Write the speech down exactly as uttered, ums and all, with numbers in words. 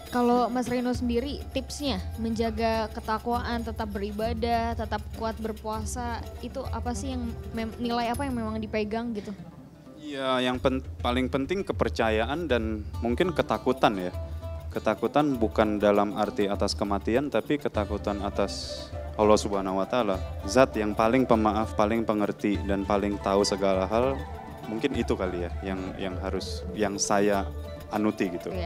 Kalau Mas Reno sendiri tipsnya menjaga ketakwaan, tetap beribadah, tetap kuat berpuasa, itu apa sih yang mem- nilai apa yang memang dipegang gitu? Ya, yang pen- paling penting kepercayaan dan mungkin ketakutan ya. Ketakutan bukan dalam arti atas kematian, tapi ketakutan atas Allah Subhanahu wa Ta'ala. Zat yang paling pemaaf, paling pengerti, dan paling tahu segala hal. Mungkin itu kali ya yang yang harus yang saya anuti gitu.